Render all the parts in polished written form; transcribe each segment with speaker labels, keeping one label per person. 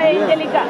Speaker 1: Angelica.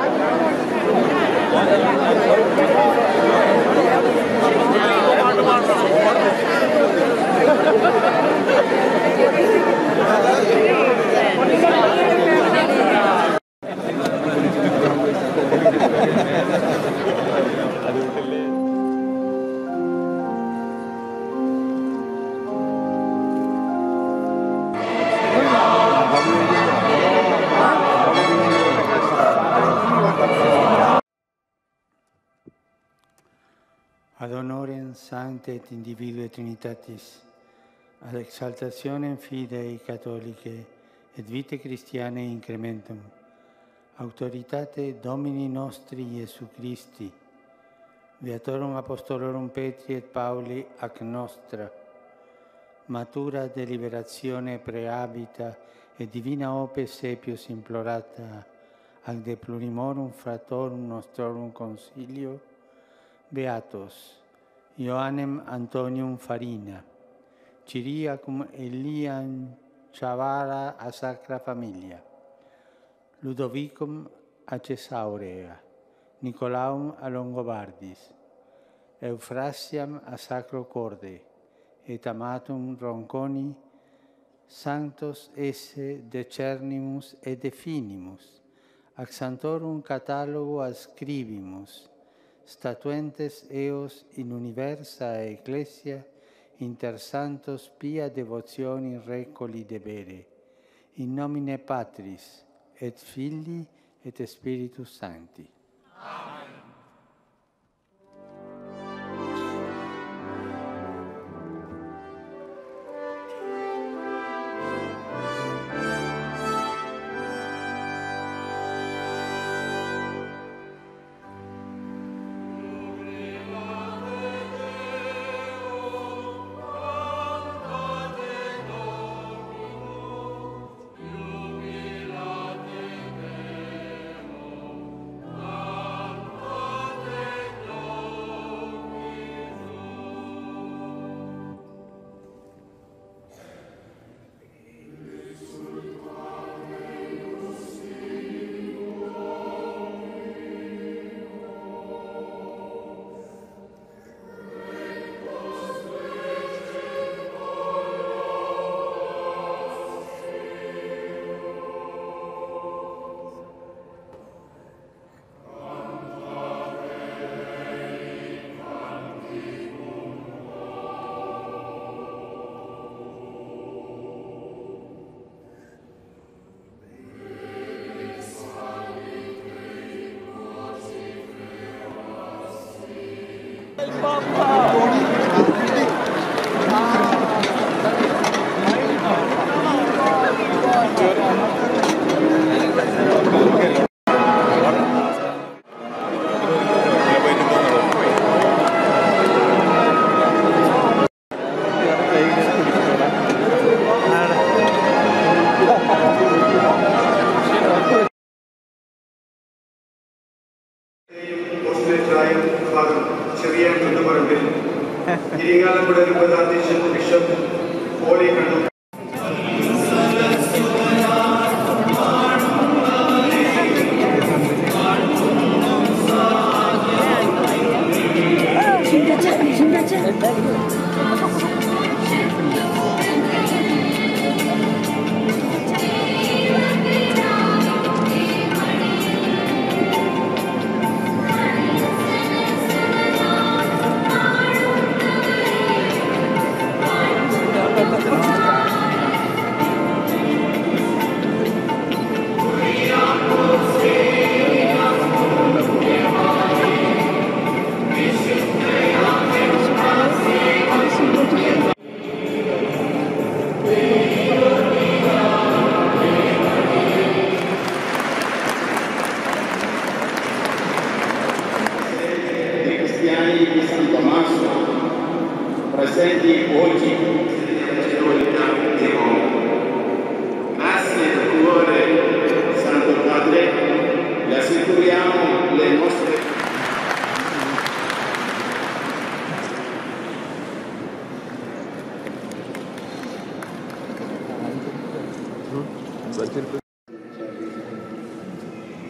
Speaker 2: Ad honorem Sancte et individue Trinitatis, ad exaltationem fidei catholicae et vitae Christianae incrementum, auctoritate Domini nostri Iesu Christi, Beatorum Apostolorum Petri et Pauli ac nostra, matura deliberazione prehabita et divina ope sepios implorata ac de plurimorum fratorum nostrorum consilio, Beatos Ioannem Antonium Farina, Ciriacum Eliam Chavara a Sacra Familia, Ludovicum a Cesaurea, Nicolaum a Longobardis, Euphrasiam a Sacro Corde, et amatum Ronconi, sanctos esse decernimus et definimus, ac sanctorum catalogo ascribimus, statuentes eos in universa Ecclesia inter santos pia devotioni recoli debere, in nomine Patris et Filii et Spiritus Sancti. Amen.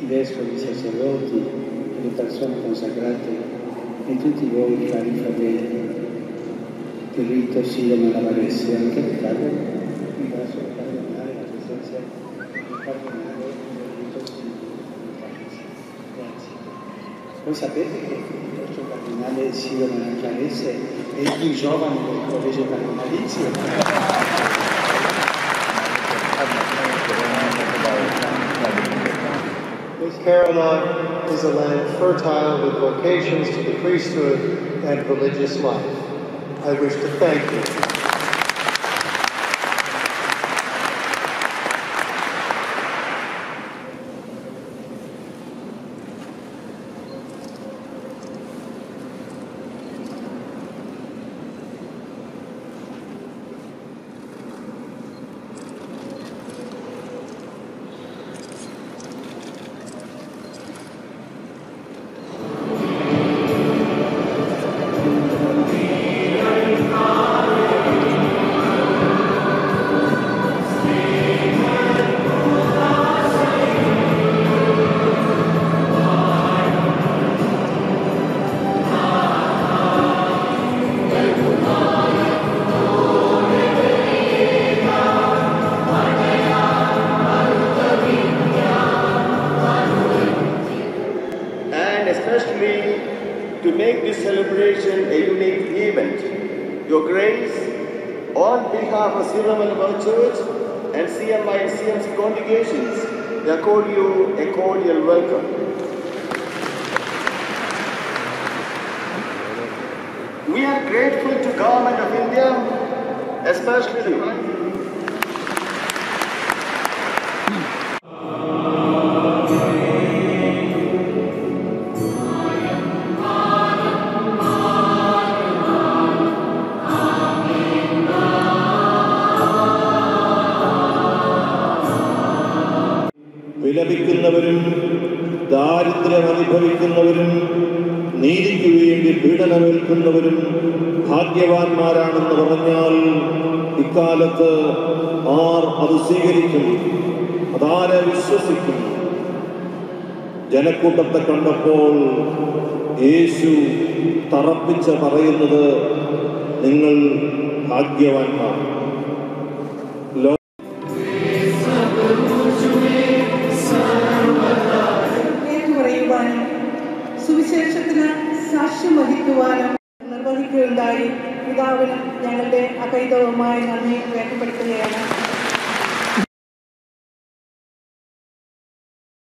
Speaker 2: vescovi, sacerdoti, e le persone consacrate e tutti voi cari fratelli del rito Siroma Navarrese, anche il ringrazio il Cardinale, la presenza del Cardinale del rito Siroma Navarrese. Grazie. Voi sapete che il nostro Cardinale Siroma Navarrese è il più giovane del collegio cardinalizio.
Speaker 1: Carolina is a land fertile with vocations to the priesthood and religious life. I wish to thank you.
Speaker 3: To make this celebration a unique event, Your Grace, on behalf of Siroma Malabar Church and CMI and CMC congregations, they accord you a cordial welcome. We are grateful to Government of India, especially you.
Speaker 4: വിലപിക്കുന്നവരും ദാരിദ്ര്യം അനുഭവിക്കുന്നവരും നീതിക്ക് വേണ്ടി പീഡനമേൽക്കുന്നവരും ഭാഗ്യവാന്മാരാണെന്ന് പറഞ്ഞാൽ ഇക്കാലത്ത് R അത് സ്വീകരിക്കും? അതാരെ വിശ്വസിക്കും? ജനക്കൂട്ടത്തെ കണ്ടപ്പോൾ യേശു തറപ്പിച്ച പറയുന്നത്, നിങ്ങൾ ഭാഗ്യവാന്മാർ.
Speaker 5: സുവിശേഷത്തിന് സാക്ഷ്യം വഹിക്കുവാനും നിർവഹിക്കുകയുണ്ടായി. പിതാവിനും ഞങ്ങളുടെ അകൈതവുമായ നന്ദി രേഖപ്പെടുത്തുകയാണ്.